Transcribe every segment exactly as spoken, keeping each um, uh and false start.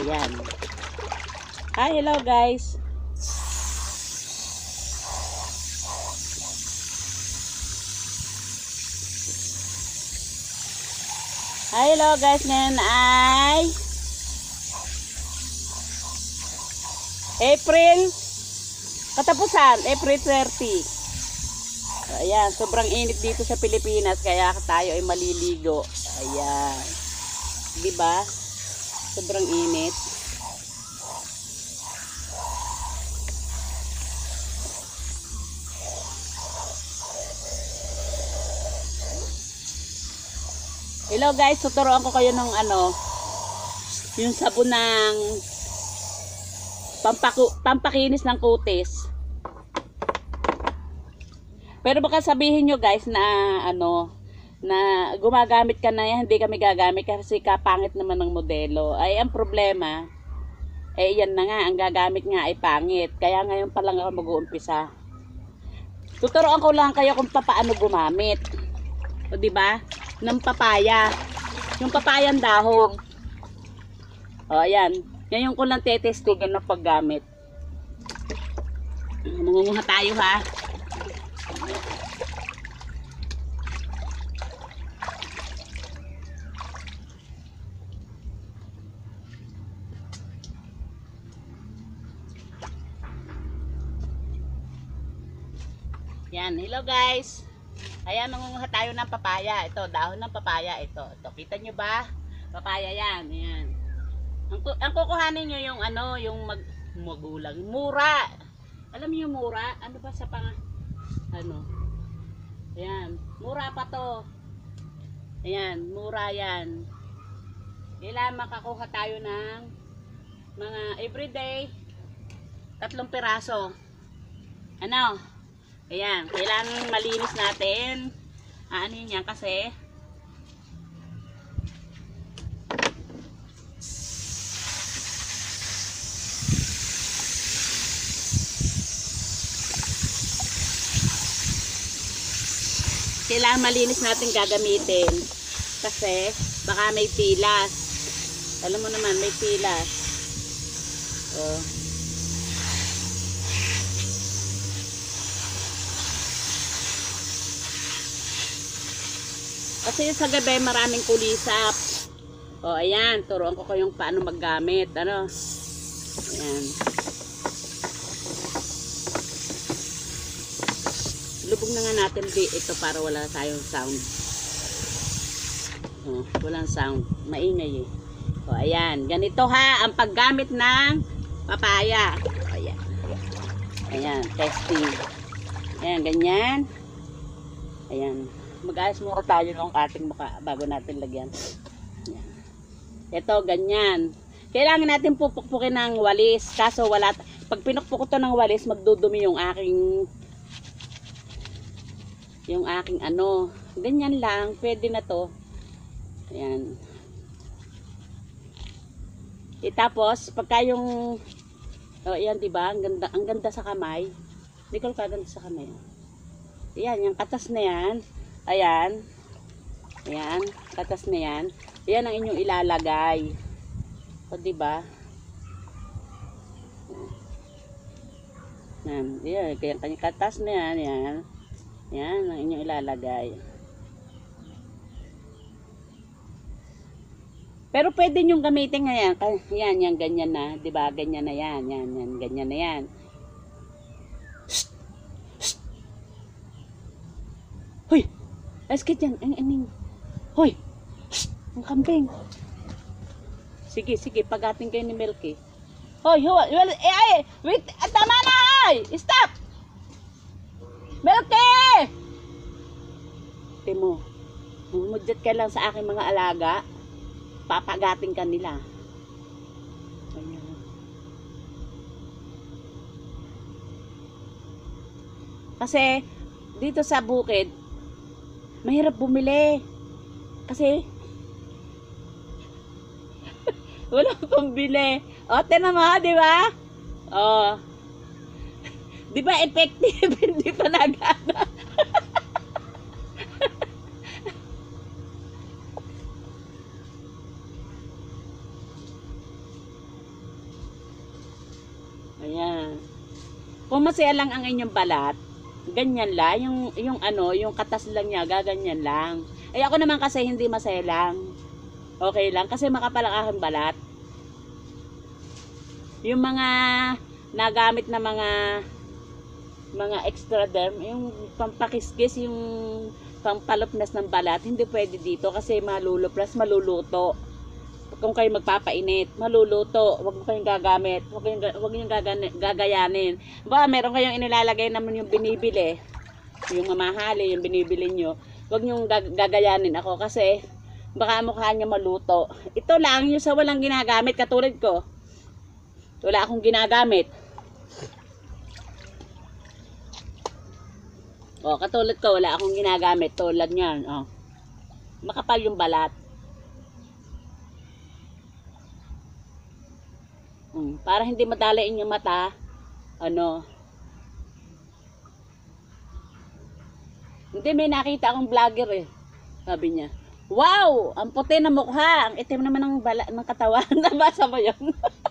Ayan. Hi, hello guys. Hi, hello guys. Ngayon ay April katapusan, April thirty. Ayan, sobrang init dito sa Pilipinas kaya tayo ay maliligo. Ayan. 'Di ba? Sobrang init. Hello guys, tuturuan ko kayo ng ano, yung sabon ng pampaku, pampakinis ng kutis. Pero baka sabihin nyo guys na ano, na gumagamit ka na yan, hindi kami gagamit kasi kapangit naman ng modelo. Ay ang problema, eh yan na nga, ang gagamit nga ay pangit. Kaya ngayon pa lang ako mag-uumpisa. Tuturuan ko lang kayo kung paano gumamit. O diba? Ng papaya. Yung papayang dahon. O ayan. Ngayon ko lang tetestigan ng paggamit. Mangunguha tayo ha. Yan. Hello guys. Ayan, mangunguha tayo ng papaya. Ito, dahon ng papaya. Ito, ito. Kita nyo ba? Papaya yan. Ayan. Ang, ang kukuhanin nyo yung ano, yung mag, magulang. Mura. Alam niyo yung mura? Ano ba sa pang, ano? Ayan. Mura pa to. Ayan. Mura yan. Kailangan makakuha tayo ng mga everyday tatlong piraso. Ano? Ayan, kailangan malinis natin. Ah, ano yun yan kasi kailangan malinis natin gagamitin kasi baka may pilas. Alam mo naman, may pilas. Oh. Kasi sa gabi maraming kulisap. O ayan, turuan ko kayong paano maggamit. Ano? Ayan. Lubog na nga natin ito para wala tayong sound. O, walang sound. Maingay eh. O ayan, ganito ha ang paggamit ng papaya. O, ayan. Ayan, testing. Ayan, ganyan. Ayan. Mag-ayos muna tayo ng ating mukha bago natin lagyan. Yan. Ito, ganyan. Kailangan natin pupukpukin ng walis. Kaso wala, pag pinukpuk ko to ng walis, magdudumi yung aking yung aking ano. Ganyan lang, pwede na to. Ayan. E tapos, pagka yung oh, ayan, diba? Ang ganda, ang ganda sa kamay. Hindi ko kaganda sa kamay. Ayan, yung katas na yan. Ayan. Ayan. Katas na yan. Ayan ang inyong ilalagay. O, diba? Ayan. Ayan. Kaya kanyang katas na yan. Ayan. Ayan ang inyong ilalagay. Pero pwede nyong gamitin ngayon. Ayan. Yan. Ganyan na. Diba? Ganyan na yan. Yan. Yan. Ganyan na yan. Hoy! Askit yan, ang aning. Hoy! Shh! Ang kambing. Sige, sige, pagating kayo ni Milky. Hoy, hoy, well, eh, ay, wait, ah, tama na, ay! Stop! Milky! Timo, mumudjat ka lang sa aking mga alaga, papagating ka nila. Ayan. Kasi, dito sa bukid, mahirap bumili kasi wala pambili. O, tinan mo, di ba? O, di ba effective? Hindi pa nagana. Ayan. Kung masaya lang ang inyong balat, ganyan lang. Yung, yung ano, yung katas lang niya, gaganyan lang. Ay ako naman kasi hindi masaya lang. Okay lang. Kasi makapal ang aking balat. Yung mga nagamit na mga mga extra derm, yung pampakiskis, yung pampalupnas ng balat, hindi pwede dito kasi maluluplas, maluluto. Kung kayo magpapainit, maluluto. Huwag mo kayong gagamit. Huwag kayong, huwag kayong gagayanin. Ba, meron kayong inilalagay naman yung binibili. Yung mamahali, yung binibili nyo. Huwag nyo gagayanin ako kasi baka mukha niya maluto. Ito lang, yung sa walang ginagamit, katulad ko. Wala akong ginagamit. O, katulad ko, wala akong ginagamit. Tulad niyan, o. Makapal yung balat. Hmm, para hindi madala inyong mata, ano. Hindi, may nakita akong vlogger eh. Sabi niya, wow! Ang puti na mukha. Ang itim naman ng, bala, ng katawan. Nabasa mo yun?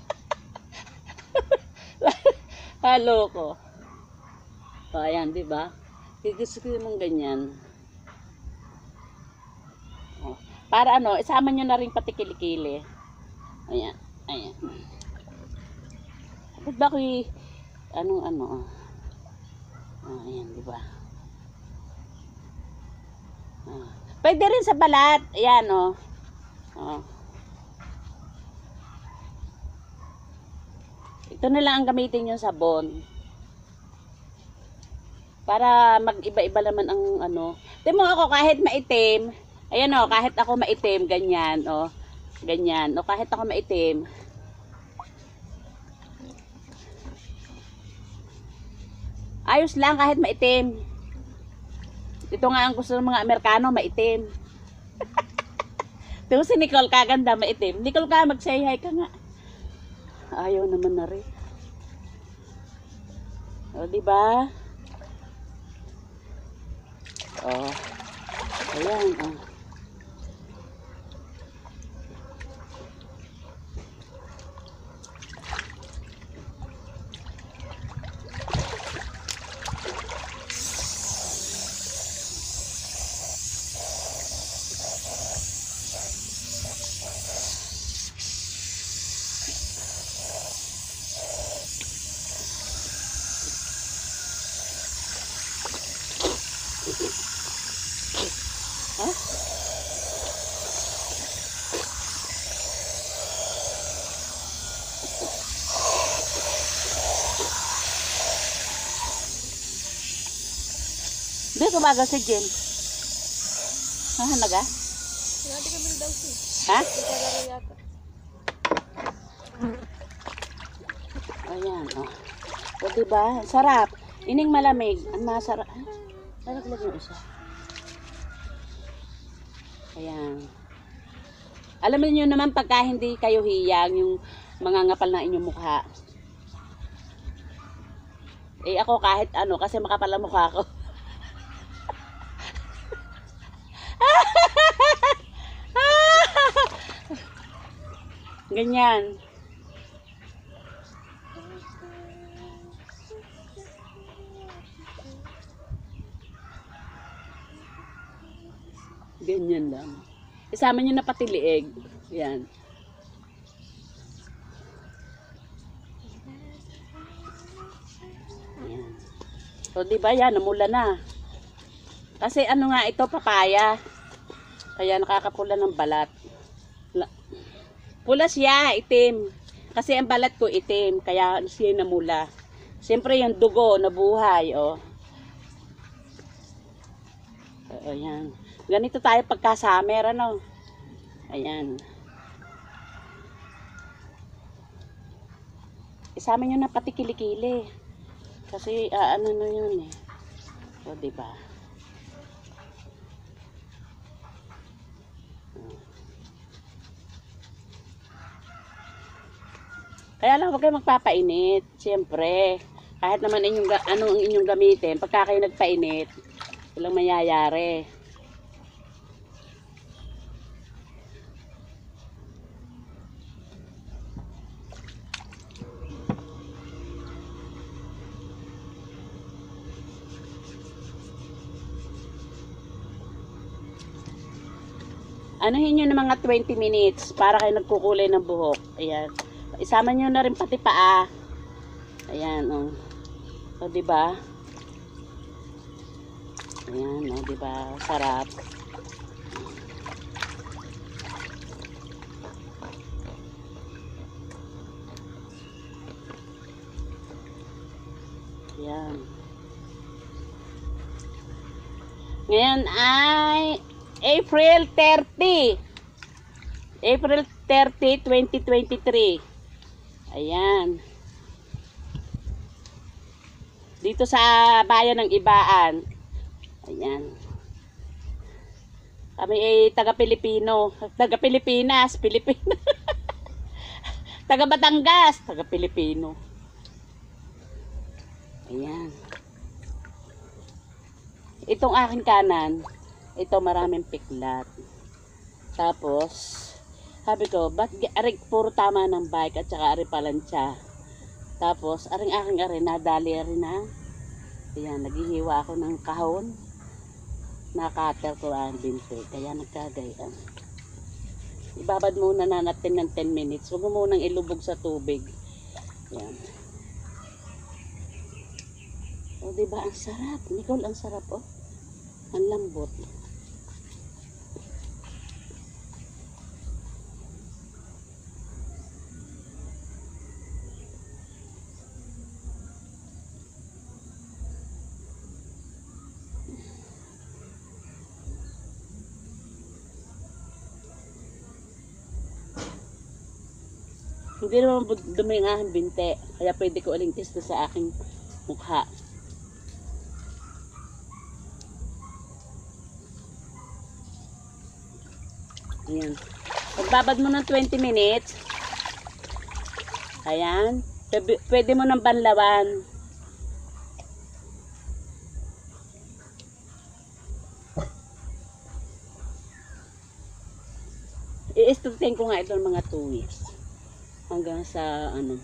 Halo ko. O, ayan, di ba? Gusto ko mong ganyan. O, para ano, isama nyo na rin pati kilikili. Ayan, ayan. Ba't ba ako'y, anong ano, o, ayan, di ba? O, pwede rin sa balat. Ayan, o. O. Ito na lang ang gamitin yung sabon. Para mag-iba-iba naman ang ano. Tingnan mo ako kahit maitim. Ayan o, kahit ako maitim, ganyan o. Ganyan. O kahit ako maitim. Ayos lang kahit maitim. Ito nga ang gusto ng mga Amerikano, maitim. Tingnan si Nicole, kaganda, maitim. Nicole ka, mag-say hi ka nga. Ayaw naman na rin. O, diba? Oh. Ayan, oh. Huh? Di ko baga si Jen. Ha, naga? Nanti kami daw si. Ha? Ikalaro yata. Ayan, oh. O, diba? Sarap. Ining malamig. Ang masarap. Nalaglag yung isa. Ayan. Alam niyo naman pagka hindi kayo hiyang yung mga ngapal na inyong mukha. Eh ako kahit ano kasi makapal ang mukha ko. Ganyan. Ganyan lang. Isama nyo na pati lieg. Yan. Yan. So, di ba yan? Namula na. Kasi ano nga ito, papaya. Kaya nakakapula ng balat. Pula siya, itim. Kasi ang balat ko itim. Kaya siya namula. Siyempre yung dugo, nabuhay. Oh. Ayan. Ganito tayo pagka summer, ano. Ayan. Isama nyo na pati kilikili. Kasi, uh, ano na yun eh. So, diba? Kaya lang, huwag kayo magpapainit. Siyempre. Kahit naman inyong, ano ang inyong gamitin, pagka kayo nagpainit, walang mayayari. Anuhin nyo ng mga twenty minutes para kayo nagkukulay ng buhok. Ayan. Isama nyo na rin pati paa. Ayan, oh. O, diba? Ayan, o, diba? Sarap. Ayan. Ngayon ay April thirty. April thirty, twenty twenty-three. Ayan. Dito sa bayan ng Ibaan. Ayan. Kami ay taga-Pilipino. Taga-Pilipinas. Pilipino. Taga-Batangas. Taga-Pilipino. Ayan. Itong aking kanan, ito maraming piklat. Tapos, sabi ko, ba't aring puro tama ng bike at saka aring palansya. Tapos, aring aking aring nadali rin na. Ayan, naghihiwa ako ng kahon. Nakater ko ang binte. Kaya nagkagayan. Ibabad muna na natin ng ten minutes. Huwag mo munang ilubog sa tubig. Ayan. O, diba? Ang sarap. Nicole, ang sarap, oh. Ang lambot. Hindi naman dumi ang aking binte. Kaya pwede ko uling testa sa aking mukha. Ayan. Pagbabad mo ng twenty minutes. Ayan. Pwede mo ng banlawan. I-structure ko nga ito ng mga two weeks. Hanggang sa ano.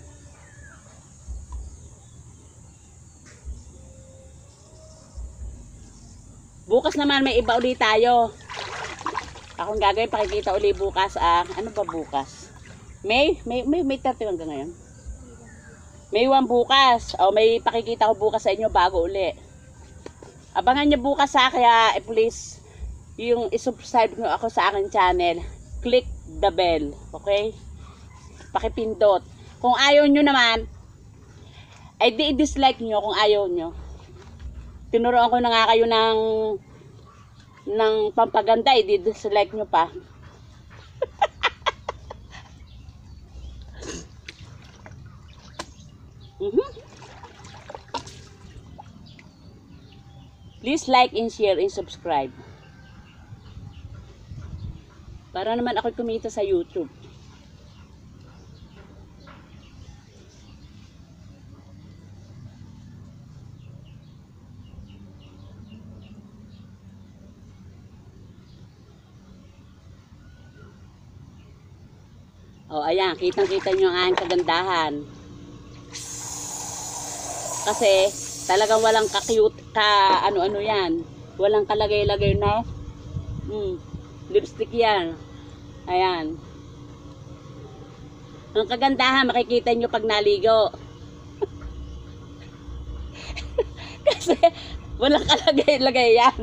Bukas naman may iba ulit tayo. Akong gagawin, pakikita ulit bukas. Ah, ano ba bukas? May? May, may, may thirty hanggang ngayon? May one bukas. O, may pakikita ko bukas sa inyo bago uli. Abangan nyo bukas ha, kaya eh, please, yung isubscribe nyo ako sa aking channel. Click the bell. Okay? Pakipindot. Kung ayaw nyo naman, ay di-dislike nyo kung ayaw nyo. Tinuruan ko na nga kayo ng ng pampaganda, i-dislike nyo pa. mm-hmm. Please like and share and subscribe. Para naman ako kumita sa YouTube. O, ayan, kitang-kita nyo ang aking kagandahan. Kasi, talagang walang ka-cute, ka ano-ano yan. Walang kalagay-lagay na hmm, lipstick yan. Ayan. Ang kagandahan, makikita nyo pag naligo. Kasi, walang kalagay-lagay yan.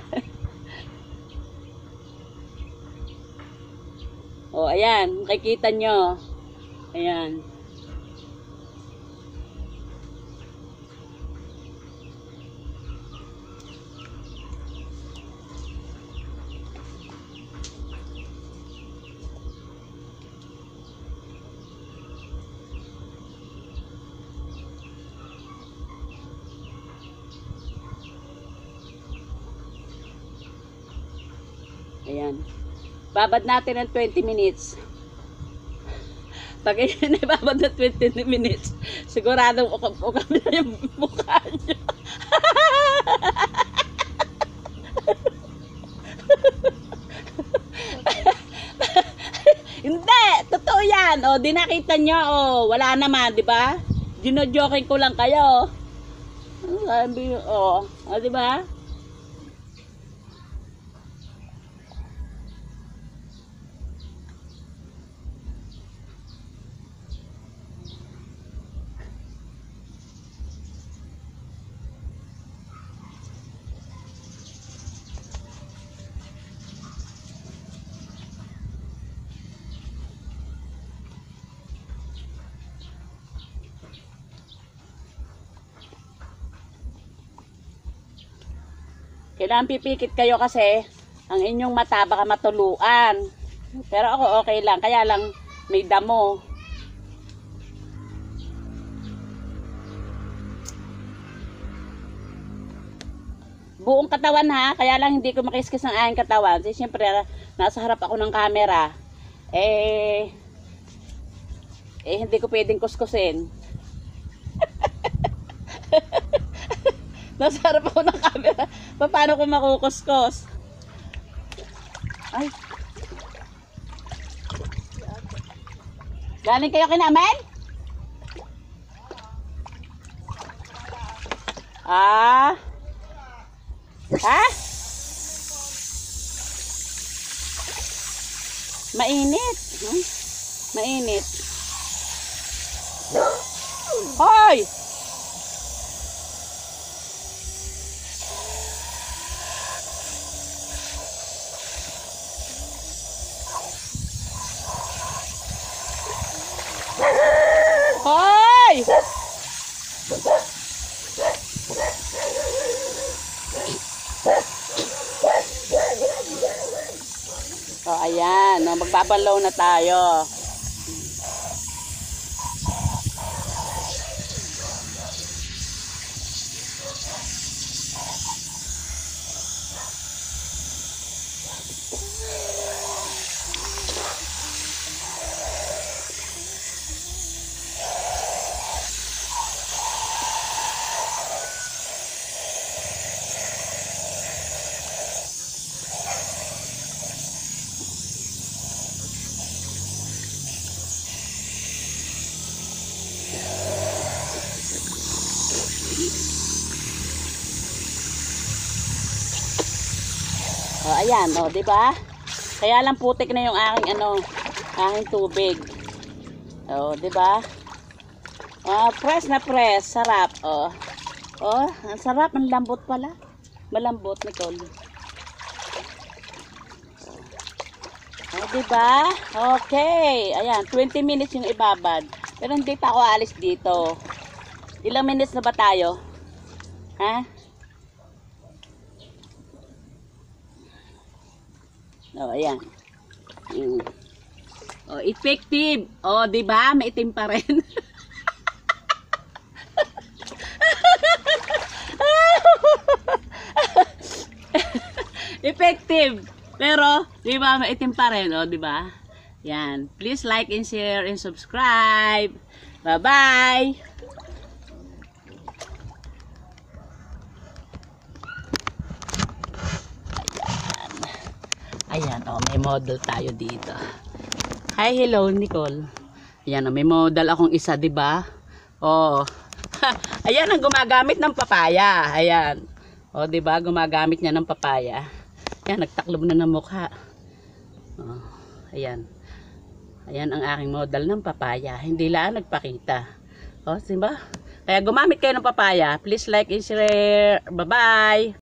O, ayan. Makikita nyo. Ayan. Ayan. Babad natin ng twenty minutes. Pag yun ay babad na twenty minutes, siguradong ukap-ukap na yung mukha nyo. Hindi! Totoo yan! O, di nakita nyo, o, wala naman, di ba? Gino-joking ko lang kayo. Sabi, o, o, di ba? Kailangan pipikit kayo kasi ang inyong mata baka matuluan. Pero ako okay lang, kaya lang may damo. Buong katawan ha, kaya lang hindi ko makiskis ng aking katawan. Kasi syempre, nasa harap ako ng camera. Eh, eh hindi ko pwedeng kuskusin. Nasa harap ako ng camera. Paano ko makukuskus? Ay. Galing kayo kinamen? Ah. Ha? Mainit. Hmm? Mainit. Hoy! Hoy! So, ayan. No, magbabalaw na tayo. Oh, ayan, oh, 'di ba? Kaya lang putik na yung aking ano, aking tubig. Oh, 'di ba? Ah, press na press, sarap, oh. Oh, ang sarap, ang lambot pala. Malambot, Nicole. Oh, 'di ba? Okay. Ayan, twenty minutes yung ibabad. Pero hindi pa ako alis dito. Ilang minutes na ba tayo? Ha? Oh, ayan. Mm. Oh, effective. Oh, 'di ba? Maitim pa rin. Effective. Pero, 'di ba? Maitim pa rin, oh, 'di ba? Yan. Please like and share and subscribe. Bye-bye. Ayan, oh, may model tayo dito. Hi, hello, Nicole. Ayan, oh, may model akong isa, 'di ba? Oh. Ayan ang gumagamit ng papaya. Ayan. Oh, 'di ba? Gumagamit niya ng papaya. Ayan, nagtaklob na ng mukha. Oh, ayan. Ayan ang aking model ng papaya. Hindi lang nagpakita. Oh, 'di ba? Kaya gumamit kayo ng papaya. Please like and share. Bye-bye.